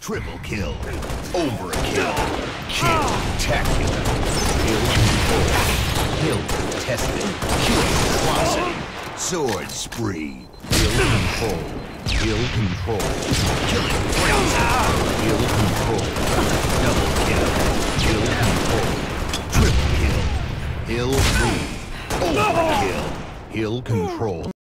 Triple kill. Overkill. Kill-tacular. Kill control. Kill contested. Kill trocity. Sword spree. Kill control. Kill control. Killing frenzy. Kill control. Double kill. Kill control. Triple kill. Kill lead. Overkill. Kill control.